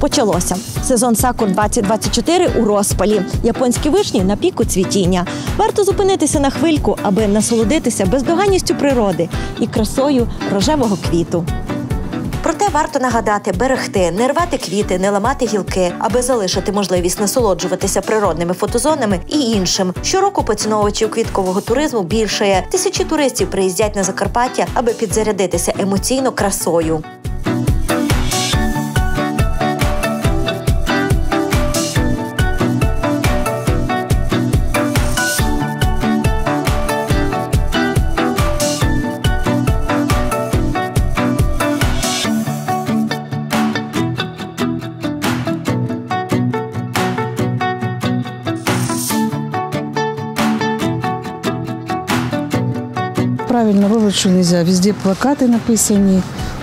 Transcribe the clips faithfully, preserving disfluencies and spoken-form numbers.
почалося. Сезон сакур двадцять двадцять чотири у розпалі. Японські вишні на піку цвітіння. Варто зупинитися на хвильку, аби насолодитися бездоганністю природи і красою рожевого квіту. Проте варто нагадати, берегти, не рвати квіти, не ламати гілки, аби залишити можливість насолоджуватися природними фотозонами і іншим. Щороку поціновувачів квіткового туризму більшає. Тисячі туристів приїздять на Закарпаття, аби підзарядитися емоційно красою. Правильно роблять, що не можна. Везде плакати написані.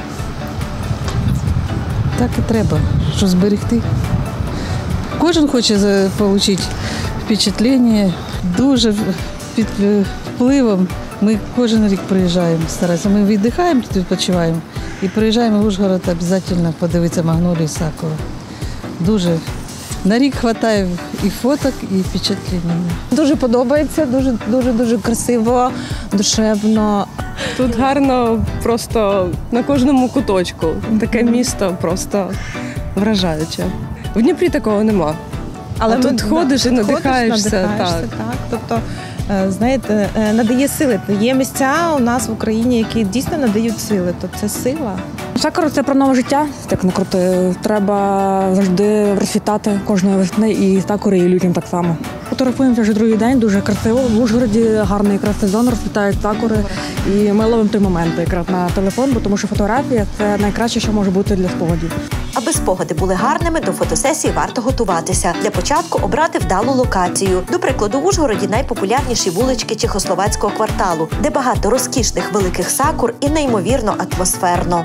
Так і треба, що зберегти. Кожен хоче отримати впечатлення. Дуже під впливом. Ми кожен рік приїжджаємо, стараємося. Ми віддихаємо, тут відпочиваємо. І приїжджаємо в Ужгород обов'язково подивитися магнолію і сакуру. Дуже. На рік вистачає і фоток, і впечатлення. Дуже подобається, дуже, дуже, дуже красиво, душевно. Тут гарно просто на кожному куточку. Таке місто просто вражаюче. В Дніпрі такого нема. Але тут ходиш і надихаєшся. надихаєшся так. Так. Тобто, знаєте, надає сили. Є місця у нас в Україні, які дійсно надають сили. То це сила. Сакура – це про нове життя, так не крути. Треба завжди розцвітати кожної весни і сакури, і людям так само. Фотографуємося вже другий день, дуже красиво. В Ужгороді гарний якраз сезон, розцвітають сакури. І ми ловимо той момент якраз на телефон, бо тому що фотографія – це найкраще, що може бути для спогадів. Аби спогади були гарними, до фотосесії варто готуватися. Для початку обрати вдалу локацію. До прикладу, в Ужгороді найпопулярніші вулички Чехословацького кварталу, де багато розкішних великих сакур і неймовірно атмосферно.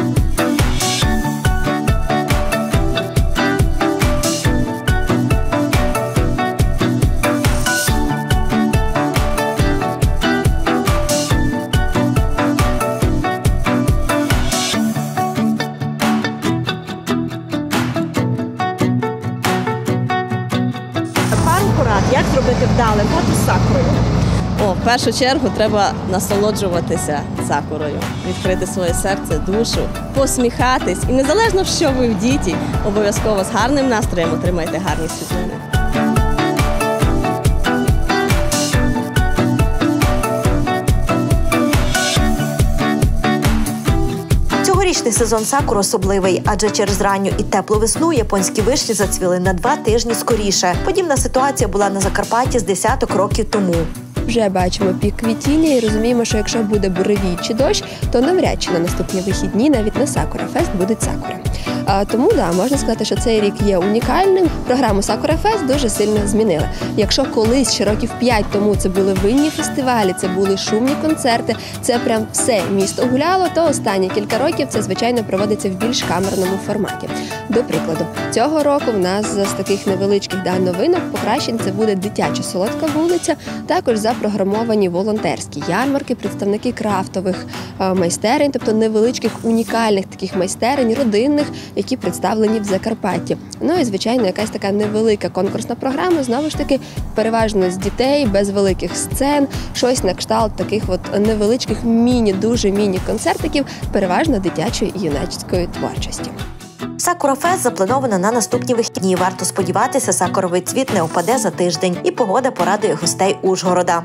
Як зробити вдале фото з сакурою? О, в першу чергу треба насолоджуватися сакурою, відкрити своє серце, душу, посміхатись. І незалежно, що ви в діті, обов'язково з гарним настроєм отримайте гарні світлини. Цьогорічний сезон сакур особливий, адже через ранню і теплу весну японські вишні зацвіли на два тижні скоріше. Подібна ситуація була на Закарпатті з десяток років тому. Вже бачимо пік квітіння і розуміємо, що якщо буде буревій чи дощ, то навряд чи на наступні вихідні навіть на Сакура Фест будуть сакури. А, тому, да, можна сказати, що цей рік є унікальним. Програму Сакура Фест дуже сильно змінили. Якщо колись, ще років п'ять тому, це були винні фестивалі, це були шумні концерти, це прям все місто гуляло, то останні кілька років це, звичайно, проводиться в більш камерному форматі. До прикладу, цього року в нас з таких невеличких да, новинок покращень це буде дитяча солодка вулиця, також запрограмовані волонтерські ярмарки, представники крафтових майстерень, тобто невеличких унікальних таких майстерень, родинних, які представлені в Закарпатті. Ну і, звичайно, якась така невелика конкурсна програма, знову ж таки, переважно з дітей, без великих сцен, щось на кшталт таких от невеличких міні, дуже міні-концертиків, переважно дитячої і юнацької творчості. Сакура Фест заплановано на наступні вихідні. Варто сподіватися, сакуровий цвіт не опаде за тиждень, і погода порадує гостей Ужгорода.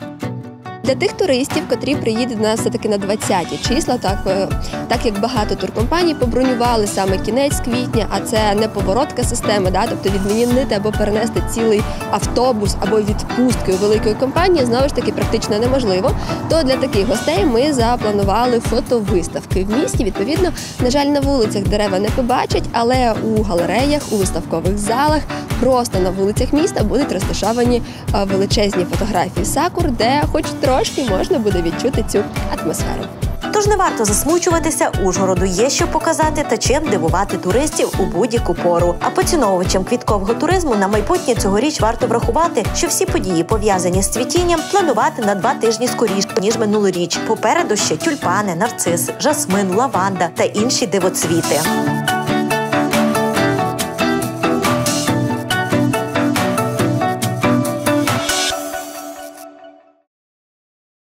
Для тих туристів, котрі приїдуть до нас все-таки на двадцяті числа, так, так як багато туркомпаній побронювали саме кінець квітня, а це не поворотка системи, да, тобто відмінити або перенести цілий автобус або відпустки у великої компанії, знову ж таки, практично неможливо, то для таких гостей ми запланували фотовиставки в місті. Відповідно, на жаль, на вулицях дерева не побачать, але у галереях, у виставкових залах, просто на вулицях міста будуть розташовані величезні фотографії сакур, де хоч трошки можна буде відчути цю атмосферу. Тож не варто засмучуватися, Ужгороду є що показати та чим дивувати туристів у будь-яку пору. А поціновувачам квіткового туризму на майбутнє цьогоріч варто врахувати, що всі події, пов'язані з цвітінням, планувати на два тижні скоріше, ніж минулоріч. Попереду ще тюльпани, нарциси, жасмин, лаванда та інші дивоцвіти.